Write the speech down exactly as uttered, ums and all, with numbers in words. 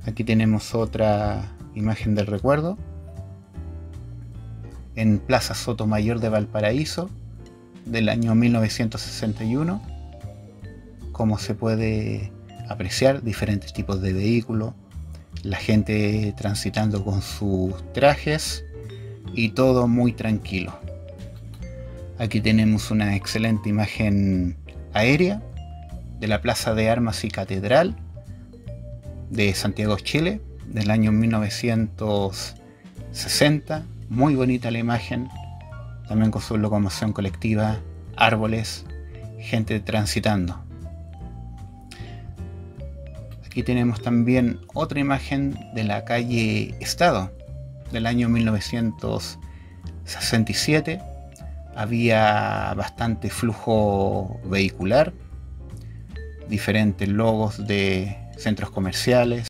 Aquí tenemos otra imagen del recuerdo en Plaza Sotomayor de Valparaíso del año mil novecientos sesenta y uno. Como se puede apreciar, diferentes tipos de vehículos, la gente transitando con sus trajes y todo muy tranquilo. Aquí tenemos una excelente imagen aérea de la Plaza de Armas y Catedral de Santiago, Chile, del año mil novecientos sesenta. Muy bonita la imagen, también con su locomoción colectiva, árboles, gente transitando. Aquí tenemos también otra imagen de la calle Estado del año mil novecientos sesenta y siete. Había bastante flujo vehicular, diferentes logos de centros comerciales,